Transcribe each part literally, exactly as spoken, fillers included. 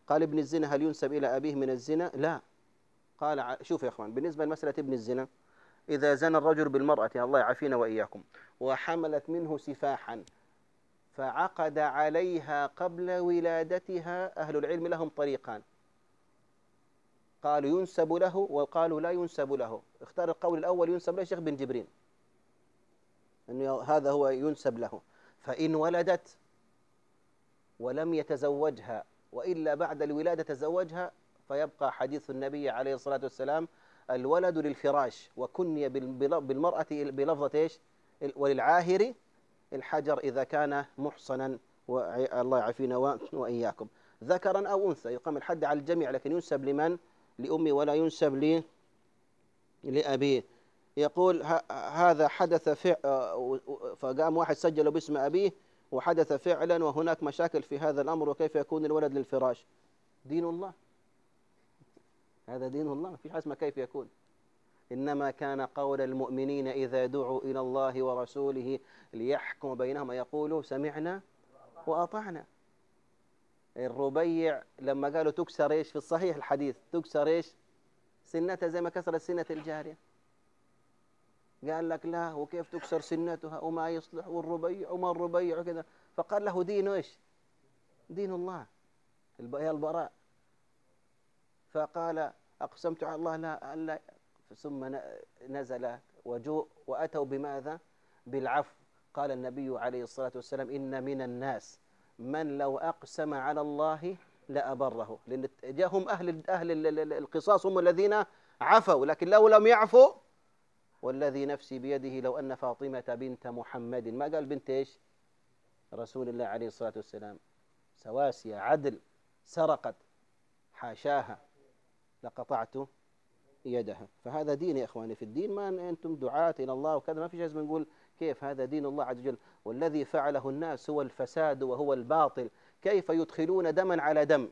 قال ابن الزنا هل ينسب إلى أبيه من الزنا؟ لا. قال شوف يا أخوان، بالنسبة لمسألة ابن الزنا، إذا زنى الرجل بالمرأة، الله يعافينا وإياكم، وحملت منه سفاحا فعقد عليها قبل ولادتها، أهل العلم لهم طريقان، قالوا ينسب له وقالوا لا ينسب له. اختار القول الأول ينسب له الشيخ بن جبرين، أنه هذا هو ينسب له. فإن ولدت ولم يتزوجها وإلا بعد الولادة تزوجها، فيبقى حديث النبي عليه الصلاة والسلام الولد للفراش، وكني بالمرأة بلفظة إيش؟ وللعاهر الحجر إذا كان محصنا، والله يعافينا وإياكم، ذكرا أو أنثى، يقام الحد على الجميع، لكن ينسب لمن؟ لأمي، ولا ينسب لي لأبيه. يقول هذا حدث فعل، فقام واحد سجله باسم أبيه وحدث فعلا وهناك مشاكل في هذا الأمر، وكيف يكون الولد للفراش؟ دين الله، هذا دين الله، ما فيش حاجة اسمها كيف يكون. إنما كان قول المؤمنين إذا دعوا إلى الله ورسوله ليحكم بينهم يقولوا سمعنا وأطعنا. الربيع لما قالوا تكسر إيش في الصحيح الحديث، تكسر إيش؟ سنتها زي ما كسرت سنة الجارية. قال لك لا، وكيف تكسر سنتها وما يصلح، والربيع وما الربيع وكذا. فقال له دين إيش؟ دين الله، يا البراء. فقال أقسمت على الله لا ألا، ثم نزل وجوء وأتوا بماذا؟ بالعفو. قال النبي عليه الصلاة والسلام إن من الناس من لو أقسم على الله لأبره، لأن جاءهم أهل أهل القصاص هم الذين عفوا، لكن لو لم يعفوا والذي نفسي بيده لو أن فاطمة بنت محمد، ما قال بنت إيش؟ رسول الله عليه الصلاة والسلام، سواسية عدل، سرقت حاشاها لقطعت يدها. فهذا دين يا إخواني في الدين، ما أنتم دعاة إلى الله وكذا، ما في شيء نقول كيف هذا دين الله عز وجل. والذي فعله الناس هو الفساد وهو الباطل. كيف يدخلون دما على دم،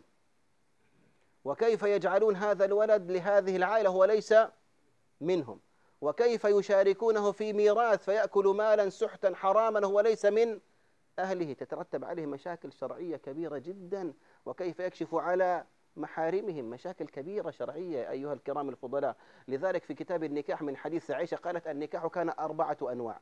وكيف يجعلون هذا الولد لهذه العائلة هو ليس منهم، وكيف يشاركونه في ميراث فيأكل مالا سحتا حراما هو ليس من أهله، تترتب عليه مشاكل شرعية كبيرة جدا. وكيف يكشف على محارمهم، مشاكل كبيرة شرعية أيها الكرام الفضلاء. لذلك في كتاب النكاح من حديث عائشة قالت النكاح كان أربعة أنواع،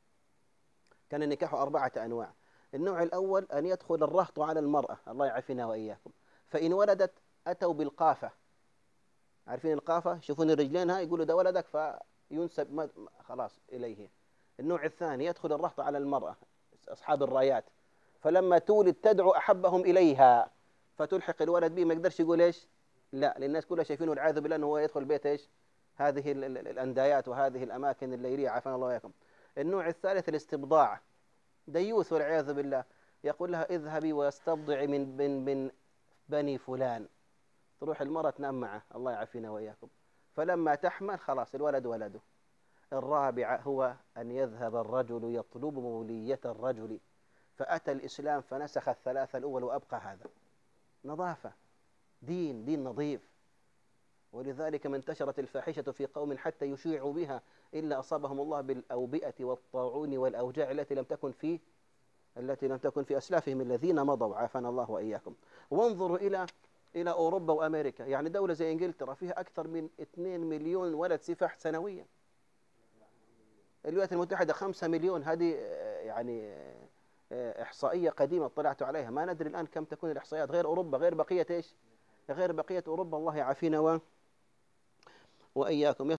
كان النكاح أربعة أنواع. النوع الأول أن يدخل الرهط على المرأة، الله يعافينا وإياكم، فإن ولدت أتوا بالقافة، عارفين القافة، شوفون الرجلين هاي يقولوا ده ولدك فينسب خلاص إليه. النوع الثاني يدخل الرهط على المرأة، أصحاب الرايات، فلما تولد تدعو أحبهم إليها فتلحق الولد به، ما يقدرش يقول إيش؟ لا، لأن الناس كلها شايفينه والعياذ بالله أنه هو يدخل بيت إيش؟ هذه الأندايات وهذه الأماكن الليلية، عافانا الله وإياكم. النوع الثالث الاستبضاع، ديوث والعياذ بالله، يقول لها اذهبي واستبضعي من من من بني فلان، تروح المرأة تنام معه، الله يعافينا وإياكم، فلما تحمل خلاص الولد ولده. الرابع هو أن يذهب الرجل يطلب مولية الرجل، فأتى الإسلام فنسخ الثلاثة الأول وأبقى هذا. نظافة، دين دين نظيف. ولذلك ما انتشرت الفاحشة في قوم حتى يشيعوا بها إلا أصابهم الله بالأوبئة والطاعون والأوجاع التي لم تكن في التي لم تكن في أسلافهم الذين مضوا، عافانا الله وإياكم. وانظروا إلى إلى أوروبا وأمريكا، يعني دولة زي إنجلترا فيها أكثر من اثنين مليون ولد سفاح سنويا. الولايات المتحدة خمسة مليون، هذه يعني إحصائية قديمة اطلعت عليها، ما ندري الآن كم تكون الإحصائيات، غير أوروبا، غير بقية إيش؟ غير بقية أوروبا، الله يعافينا وإياكم.